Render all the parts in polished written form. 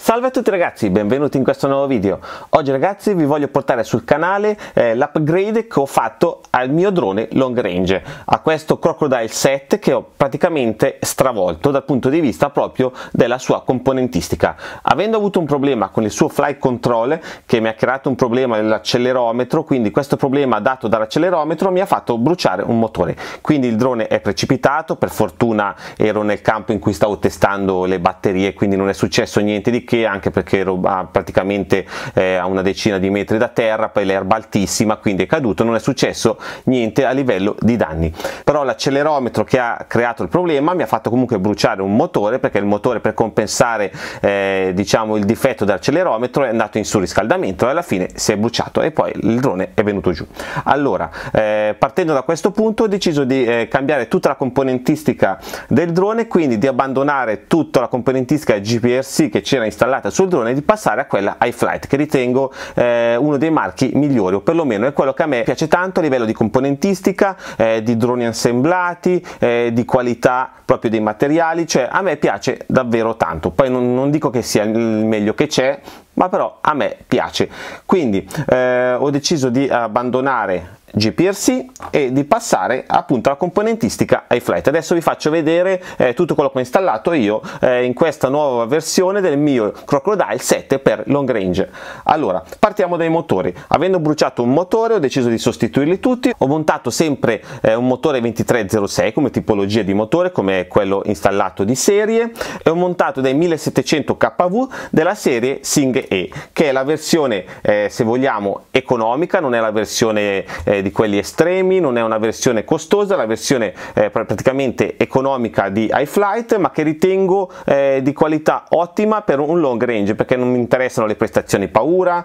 Salve a tutti ragazzi, benvenuti in questo nuovo video. Oggi ragazzi vi voglio portare sul canale l'upgrade che ho fatto al mio drone long range, a questo Crocodile 7 che ho praticamente stravolto dal punto di vista proprio della sua componentistica. Avendo avuto un problema con il suo flight control che mi ha creato un problema nell'accelerometro, quindi questo problema dato dall'accelerometro mi ha fatto bruciare un motore, quindi il drone è precipitato. Per fortuna ero nel campo in cui stavo testando le batterie, quindi non è successo niente di che, anche perché ero praticamente a una decina di metri da terra, poi l'erba altissima, quindi è caduto, non è successo niente a livello di danni. Però l'accelerometro che ha creato il problema mi ha fatto comunque bruciare un motore, perché il motore, per compensare diciamo il difetto dell'accelerometro, è andato in surriscaldamento e alla fine si è bruciato e poi il drone è venuto giù. Allora partendo da questo punto ho deciso di cambiare tutta la componentistica del drone, quindi di abbandonare tutta la componentistica GPRC che c'era installata sul drone e di passare a quella iFlight, che ritengo uno dei marchi migliori, o perlomeno è quello che a me piace tanto a livello di componentistica, di droni assemblati, di qualità proprio dei materiali, cioè a me piace davvero tanto. Poi non dico che sia il meglio che c'è, ma però a me piace, quindi ho deciso di abbandonare GPRC e di passare appunto alla componentistica iFlight. Adesso vi faccio vedere tutto quello che ho installato io in questa nuova versione del mio Crocodile 7 per long range. Allora partiamo dai motori. Avendo bruciato un motore ho deciso di sostituirli tutti. Ho montato sempre un motore 2306 come tipologia di motore, come quello installato di serie, e ho montato dei 1700 kV della serie Sing E, che è la versione se vogliamo economica, non è la versione di quelli estremi, non è una versione costosa, è la versione praticamente economica di iFlight, ma che ritengo di qualità ottima per un long range, perché non mi interessano le prestazioni paura.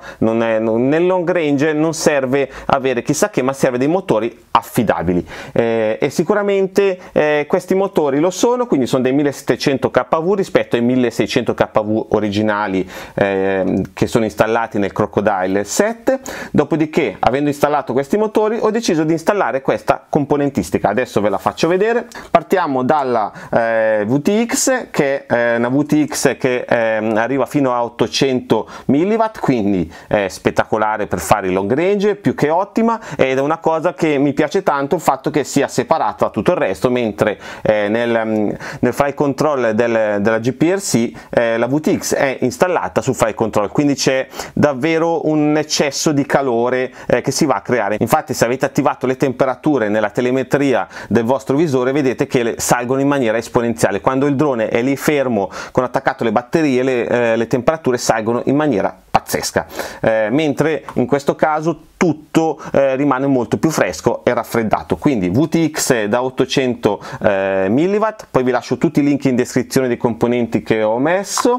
Nel long range non serve avere chissà che, ma serve dei motori affidabili, e sicuramente questi motori lo sono, quindi sono dei 1700 kV rispetto ai 1600 kV originali che sono installati nel Crocodile 7. Dopodiché, avendo installato questi motori, ho deciso di installare questa componentistica. Adesso ve la faccio vedere. Partiamo dalla VTX, che è una VTX che arriva fino a 800 mW, quindi è spettacolare per fare il long range, più che ottima, ed è una cosa che mi piace tanto, il fatto che sia separata da tutto il resto, mentre nel flight control della GPRC la VTX è installata sul flight control, quindi c'è davvero un eccesso di calore che si va a creare. Infatti, se avete attivato le temperature nella telemetria del vostro visore, vedete che salgono in maniera esponenziale. Quando il drone è lì fermo con attaccato le batterie, le temperature salgono in maniera pazzesca, mentre in questo caso tutto rimane molto più fresco e raffreddato. Quindi VTX da 800 mW, poi vi lascio tutti i link in descrizione dei componenti che ho messo.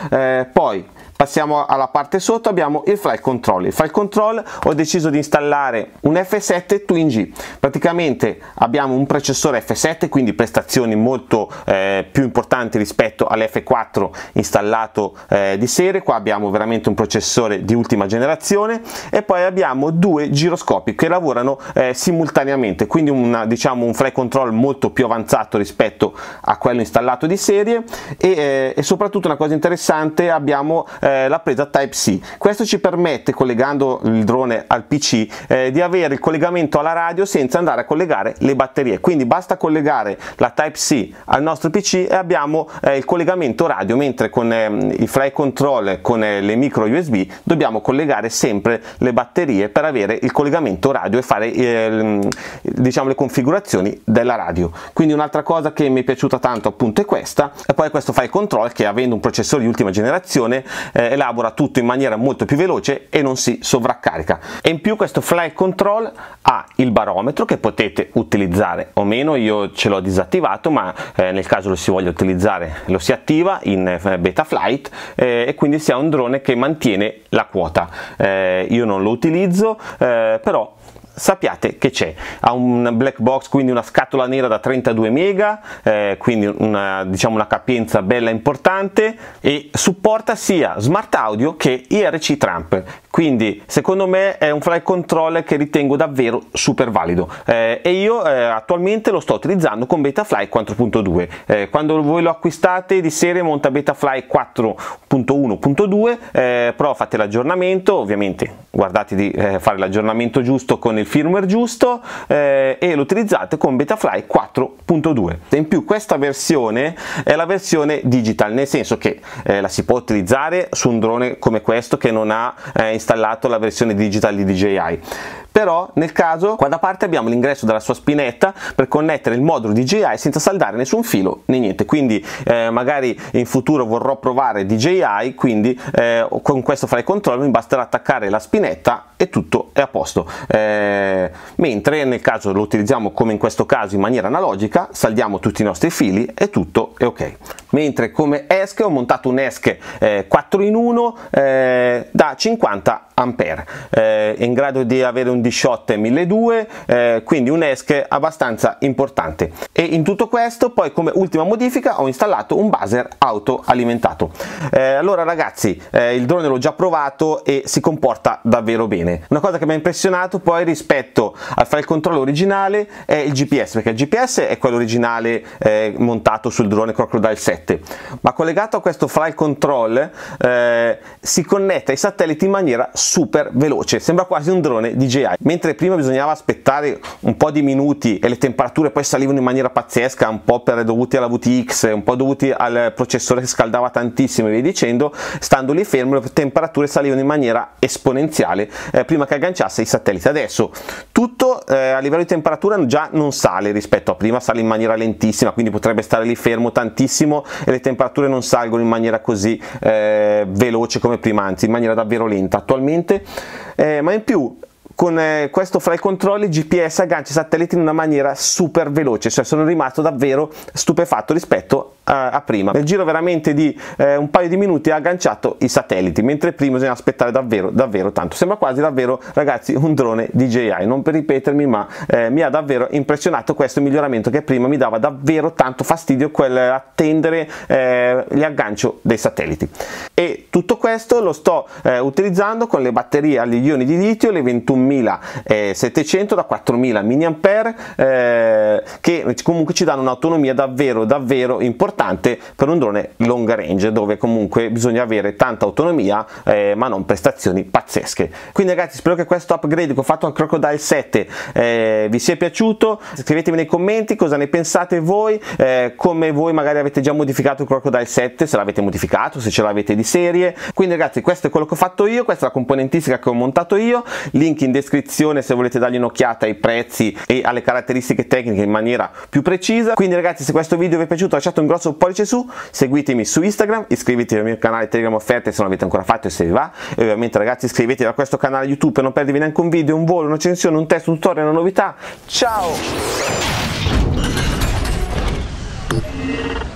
Poi passiamo alla parte sotto, abbiamo il flight control. Il flight control ho deciso di installare un F7 Twin G. Praticamente abbiamo un processore F7, quindi prestazioni molto più importanti rispetto all'F4 installato di serie. Qua abbiamo veramente un processore di ultima generazione, e poi abbiamo due giroscopi che lavorano simultaneamente, quindi diciamo un flight control molto più avanzato rispetto a quello installato di serie, e soprattutto una cosa interessante, abbiamo la presa Type-C. Questo ci permette, collegando il drone al PC, di avere il collegamento alla radio senza andare a collegare le batterie. Quindi basta collegare la Type-C al nostro PC e abbiamo il collegamento radio, mentre con il flight control, con le micro USB, dobbiamo collegare sempre le batterie per avere il collegamento radio e fare diciamo le configurazioni della radio. Quindi un'altra cosa che mi è piaciuta tanto appunto è questa, e poi questo flight control che, avendo un processore di ultima generazione, elabora tutto in maniera molto più veloce e non si sovraccarica. E in più questo flight control ha il barometro che potete utilizzare o meno. Io ce l'ho disattivato, ma nel caso lo si voglia utilizzare lo si attiva in beta flight, e quindi si ha un drone che mantiene la quota. Io non lo utilizzo, però sappiate che c'è. Ha un black box, quindi una scatola nera da 32 mega, quindi diciamo una capienza bella importante, e supporta sia smart audio che IRC Trump, quindi secondo me è un flight controller che ritengo davvero super valido, e io attualmente lo sto utilizzando con Betaflight 4.2. Quando voi lo acquistate di serie monta Betaflight 4.1.2, però fate l'aggiornamento, ovviamente guardate di fare l'aggiornamento giusto con il firmware giusto, e lo utilizzate con Betaflight 4.2. In più questa versione è la versione digital, nel senso che la si può utilizzare su un drone come questo che non ha installato la versione digital di DJI. Però nel caso qua da parte abbiamo l'ingresso della sua spinetta per connettere il modulo DJI senza saldare nessun filo né niente, quindi magari in futuro vorrò provare DJI, quindi con questo flight controller mi basterà attaccare la spinetta e tutto è a posto, mentre nel caso lo utilizziamo come in questo caso in maniera analogica, saldiamo tutti i nostri fili e tutto è ok. Mentre come ESC ho montato un ESC 4 in 1 da 50 ampere, è in grado di avere un D-Shot 1200, quindi un ESC abbastanza importante. E in tutto questo poi come ultima modifica ho installato un buzzer autoalimentato. Allora ragazzi, il drone l'ho già provato e si comporta davvero bene. Una cosa che mi ha impressionato poi rispetto al flight controller originale è il GPS, perché il GPS è quello originale montato sul drone Crocodile 7, ma collegato a questo flight control si connette ai satelliti in maniera super veloce, sembra quasi un drone DJI. Mentre prima bisognava aspettare un po' di minuti e le temperature poi salivano in maniera pazzesca, un po' dovuti alla VTX, un po' dovuti al processore che scaldava tantissimo e via dicendo, stando lì fermo le temperature salivano in maniera esponenziale prima che agganciasse i satelliti. Adesso tutto a livello di temperatura già non sale rispetto a prima, sale in maniera lentissima, quindi potrebbe stare lì fermo tantissimo e le temperature non salgono in maniera così veloce come prima, anzi in maniera davvero lenta attualmente, ma in più con questo flight control il GPS aggancia i satelliti in una maniera super veloce, cioè sono rimasto davvero stupefatto rispetto a prima. Nel giro veramente di un paio di minuti ha agganciato i satelliti, mentre prima bisogna aspettare davvero tanto. Sembra quasi davvero ragazzi un drone DJI, non per ripetermi, ma mi ha davvero impressionato questo miglioramento, che prima mi dava davvero tanto fastidio quel attendere l'aggancio dei satelliti. E tutto questo lo sto utilizzando con le batterie agli ioni di litio, le 21.700 da 4000 mAh, che comunque ci danno un'autonomia davvero importante per un drone long range, dove comunque bisogna avere tanta autonomia ma non prestazioni pazzesche. Quindi ragazzi, spero che questo upgrade che ho fatto al Crocodile 7 vi sia piaciuto. Scrivetemi nei commenti cosa ne pensate voi, come voi magari avete già modificato il Crocodile 7, se l'avete modificato, se ce l'avete di serie. Quindi ragazzi, questo è quello che ho fatto io, questa è la componentistica che ho montato io, link in descrizione se volete dargli un'occhiata ai prezzi e alle caratteristiche tecniche in maniera più precisa. Quindi ragazzi, se questo video vi è piaciuto lasciate un grosso pollice su, seguitemi su Instagram, iscrivetevi al mio canale Telegram offerte se non l'avete ancora fatto e se vi va, e ovviamente ragazzi iscrivetevi a questo canale YouTube per non perdervi neanche un video, un volo, un'accensione, un test, un tutorial, una novità. Ciao!